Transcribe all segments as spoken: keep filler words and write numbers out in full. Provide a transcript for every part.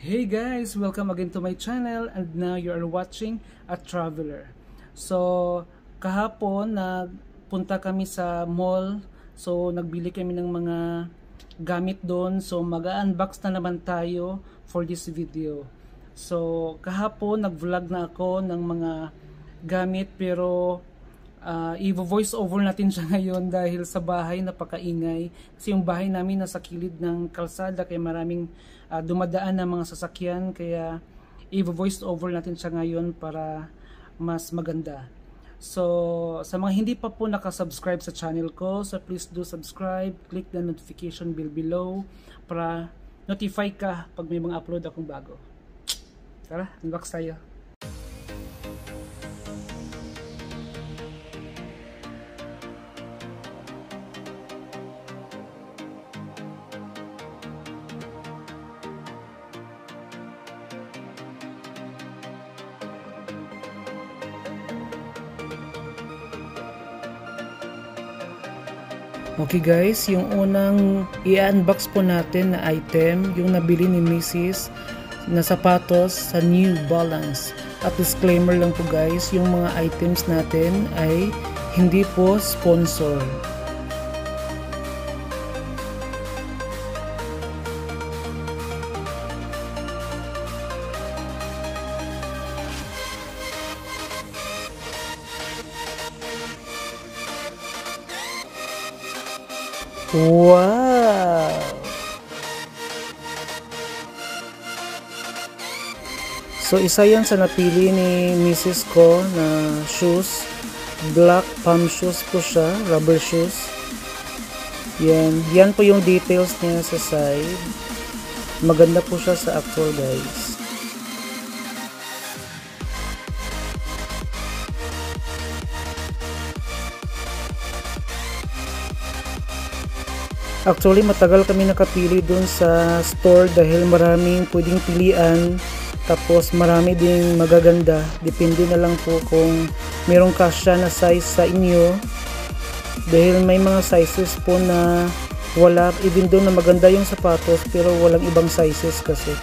Hey guys! Welcome again to my channel, and now you are watching a traveler. So, kahapon nagpunta kami sa mall. So, nagbili kami ng mga gamit doon. So, mag-unbox na naman tayo for this video. So, kahapon nag-vlog na ako ng mga gamit, pero uh, i-voice over natin siya ngayon dahil sa bahay napakaingay. Kasi yung bahay namin nasa kilid ng kalsada, kaya maraming Uh, dumadaan ng mga sasakyan, kaya i-voice over natin siya ngayon para mas maganda. So sa mga hindi pa po nakasubscribe sa channel ko, so please do subscribe, click the notification bell below para notify ka pag may mga upload akong bago. Tara, unbox tayo. Okay guys, yung unang i-unbox po natin na item, yung nabili ni Missus na sapatos sa New Balance. At disclaimer lang po guys, yung mga items natin ay hindi po sponsor. Wow! So isa yan sa napili ni Missus ko na shoes. Black palm shoes po siya, rubber shoes. Yan, yan po yung details niya sa side. Maganda po siya sa actual guys. Actually, matagal kami nakapili dun sa store dahil maraming pwedeng pilian, tapos marami ding magaganda. Depende na lang po kung merong kasya na size sa inyo, dahil may mga sizes po na wala, even doon na maganda yung sapatos pero walang ibang sizes kasi.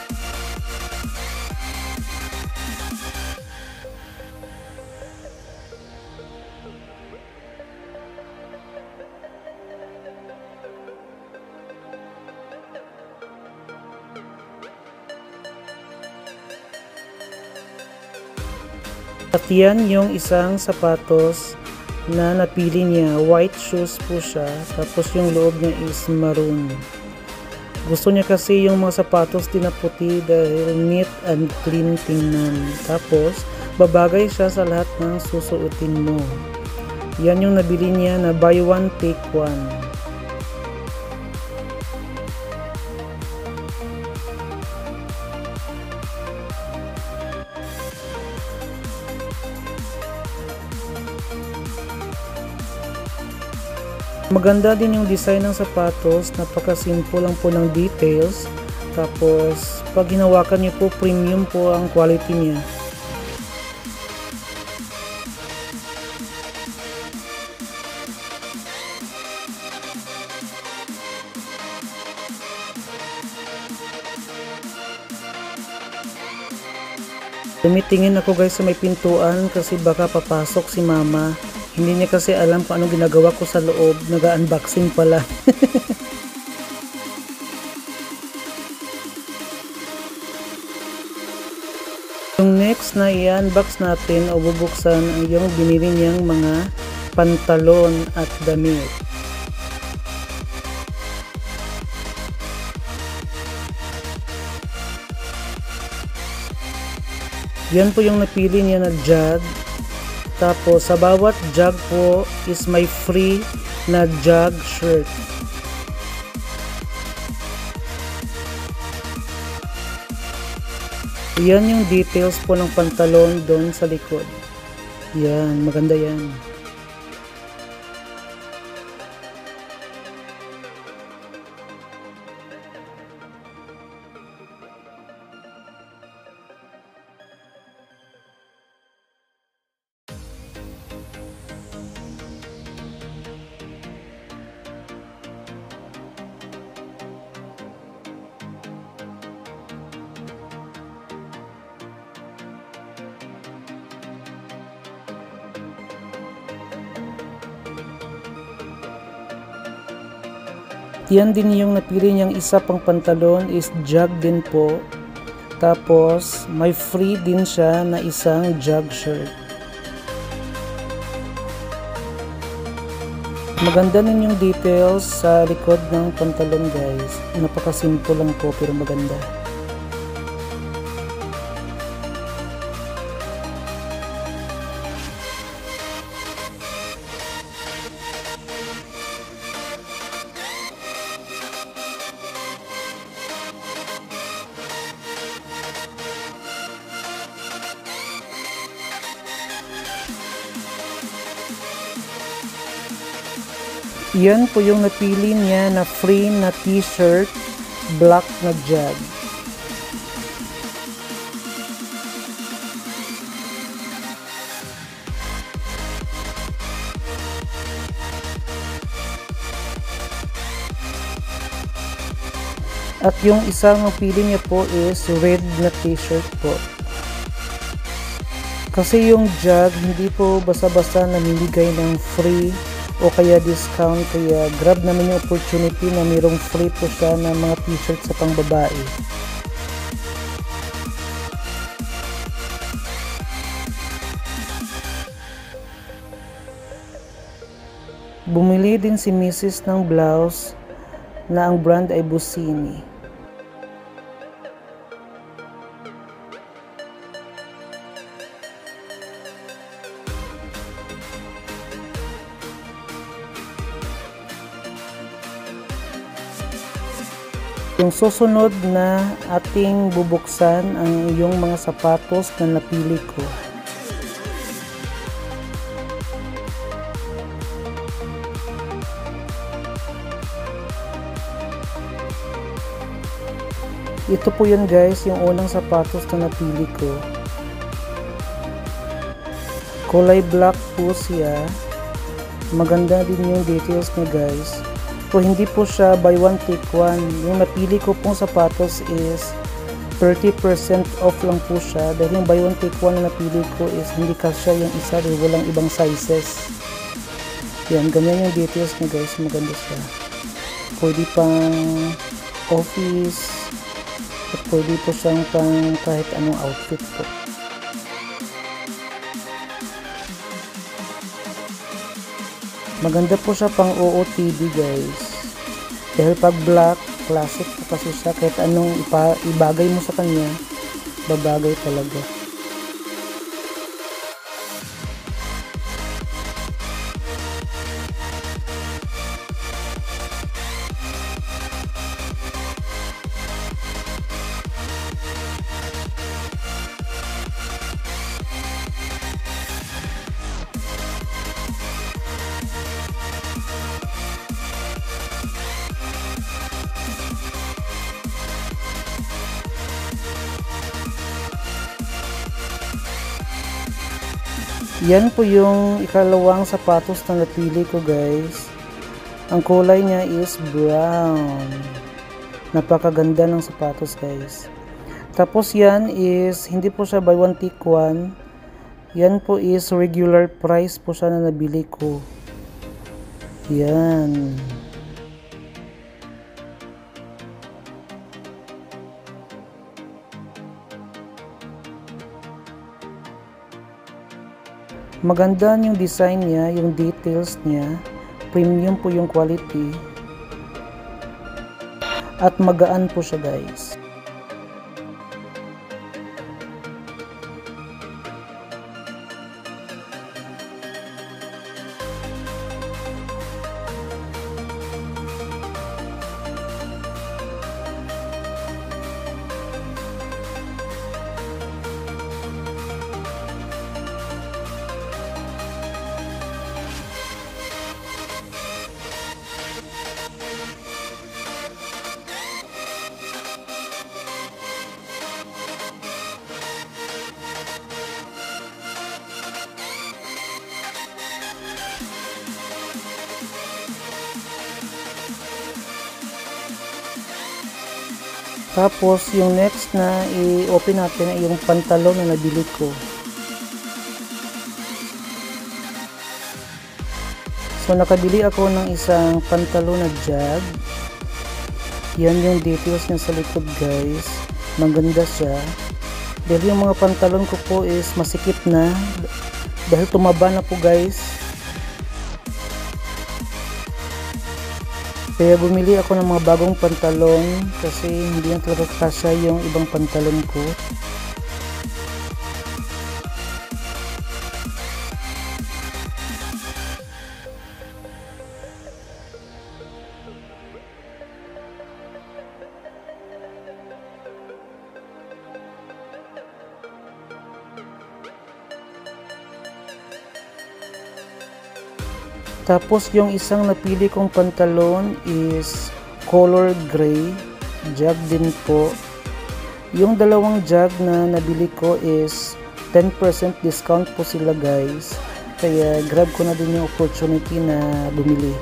At yan yung isang sapatos na napili niya. White shoes po siya. Tapos yung loob niya is maroon. Gusto niya kasi yung mga sapatos din na puti dahil neat and clean tingnan. Tapos babagay siya sa lahat ng susuotin mo. Yan yung nabili niya na buy one take one. Maganda din yung design ng sapatos, napaka-simple lang po ng details. Tapos pag hinawakan niyo po, premium po ang quality niya. Tumitingin ako guys sa may pintuan kasi baka papasok si mama. Hindi niya kasi alam kung anong ginagawa ko sa loob. Nag-unboxing pala. Yung next na i-unbox natin o bubuksan ay yung binili niyang mga pantalon at damit. Yan po yung napili niya na jog. Tapos sa bawat jog po is may free na jog shirt. Yan yung details po ng pantalon doon sa likod. Yan, maganda yan. yan din yung napili niyang isa pang pantalon is jog din po. Tapos may free din siya na isang jog shirt. Maganda din yung details sa likod ng pantalon guys. Napaka-simple lang po pero maganda. Yan po yung napili niya na free na t-shirt, black na jog. At yung isang napili niya po is red na t-shirt po. Kasi yung jog hindi po basta-basta namimigay ng free o kaya discount, kaya grab naman yung opportunity na mayroong free po siya ng mga t-shirt sa pangbabae. Bumili din si Missus ng blouse na ang brand ay Busini. Yung susunod na ating bubuksan ang yung mga sapatos na napili ko. Ito po yun guys, yung unang sapatos na napili ko. Kulay black po siya. Maganda din yung details niya guys. So, hindi po siya buy one take one. Yung napili ko pong sapatos is thirty percent off lang po siya. Dahil yung buy one take one na napili ko is hindi kasya yung isa dahil walang ibang sizes. Yan, ganyan yung details niya guys. Maganda siya. Pwede pang office. At pwede po siyang pang kahit anong outfit po. Maganda po siya pang O O T D guys. Dahil pag black, classic po kasi siya. Kahit anong ipa, ibagay mo sa kanya, babagay talaga. Yan po yung ikalawang sapatos na napili ko guys. Ang kulay niya is brown. Napakaganda ng sapatos guys. Tapos yan is hindi po siya buy one take one. Yan po is regular price po siya na nabili ko. Yan. Maganda yung design niya, yung details niya, premium po yung quality, at magaan po siya guys. Tapos yung next na i-open natin ay yung pantalon na nabili ko. So nakabili ako ng isang pantalon na jog. Yan yung details niya sa likod guys. Maganda siya. Dahil yung mga pantalon ko po is masikip na. Dahil tumaba na po guys. Kaya bumili ako ng mga bagong pantalon kasi hindi na talaga kasya yung ibang pantalon ko. Tapos yung isang napili kong pantalon is color gray, jag din po. Yung dalawang jag na nabili ko is ten percent discount po sila guys. Kaya grab ko na din yung opportunity na bumili.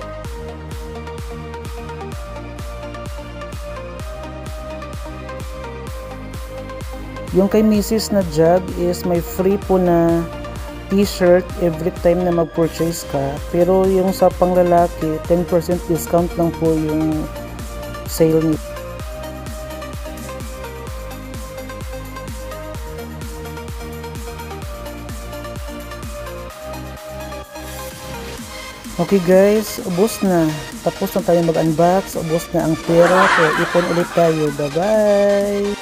Yung kay Missus na jag is may free po na t-shirt every time na mag-purchase ka, pero yung sa panglalaki ten percent discount lang po yung sale niya. Okay guys, ubos na. Tapos na tayo mag-unbox, ubos na ang pera, kaya ipon ulit tayo. Bye bye!